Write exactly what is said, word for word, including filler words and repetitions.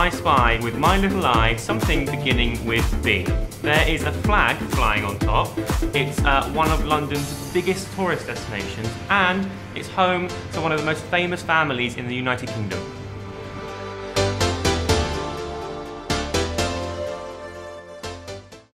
I spy with my little eye something beginning with B. There is a flag flying on top. It's uh, one of London's biggest tourist destinations, and it's home to one of the most famous families in the United Kingdom.